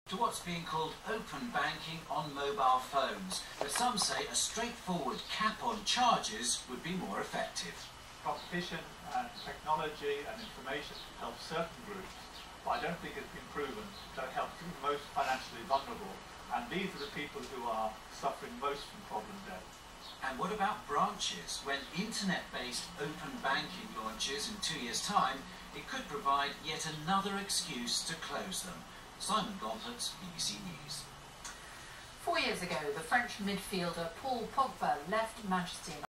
To what's being called open banking on mobile phones, but some say a straightforward cap on charges would be more effective. Competition and technology and information help certain groups, but I don't think it's been proven that it helps the most financially vulnerable, and these are the people who are suffering most from problem debt. And what about branches? When internet-based open banking launches in 2 years' time, it could provide yet another excuse to close them. Simon Gauntlet, BBC News. 4 years ago, the French midfielder Paul Pogba left Manchester United.